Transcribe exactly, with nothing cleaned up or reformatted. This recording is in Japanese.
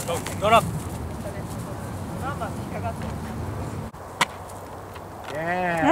ドラップ。 何番引っかかってる。 イエーイ。